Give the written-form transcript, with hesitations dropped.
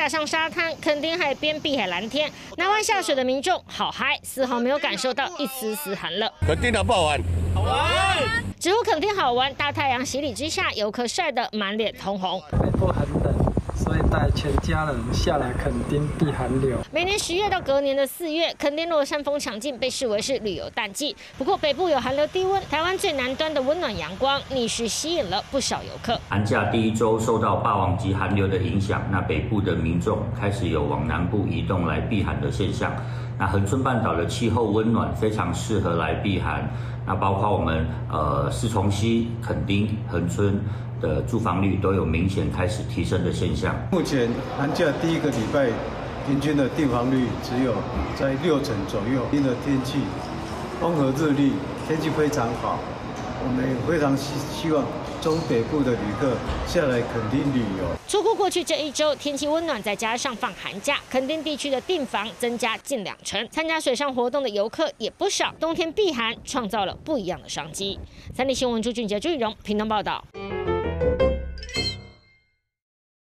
踏上沙滩，垦丁海边碧海蓝天，拿湾下水的民众好嗨，丝毫没有感受到一丝丝寒冷。 垦丁好不好玩？好玩。 只有垦丁好玩，大太阳洗礼之下，游客晒得满脸通红。 北部很冷，所以带全家人下来垦丁避寒流。 每年10月到隔年的4月，垦丁落山风强劲，被视为是旅游淡季。不过北部有寒流低温，台湾最南端的温暖阳光，逆势吸引了不少游客。 寒假第1周受到霸王级寒流的影响，那北部的民众开始有往南部移动来避寒的现象。那恒春半岛的气候温暖，非常适合来避寒。那包括我们四重溪、垦丁、恒春的住房率都有明显开始提升的现象。 目前寒假第1个礼拜，平均的订房率只有在60%左右。因的天气风和日丽，天气非常好，我们也非常希望中北部的旅客下来垦丁旅游。 出乎过去这1周，天气温暖，再加上放寒假，垦丁地区的订房增加近2成，参加水上活动的游客也不少。冬天避寒创造了不一样的商机。3立新闻朱俊杰、朱雨荣屏东报道。